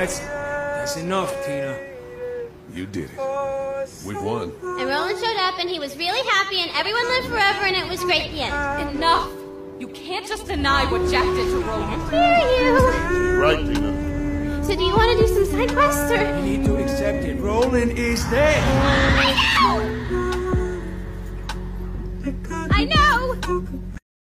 That's enough, Tina. You did it. We've won. And Roland showed up, and he was really happy, and everyone lived forever, and it was great. The end. Enough! You can't just deny what Jack did to Roland. I hear you. She's right, Tina. So do you want to do some side quests, or? You need to accept it. Roland is dead. I know!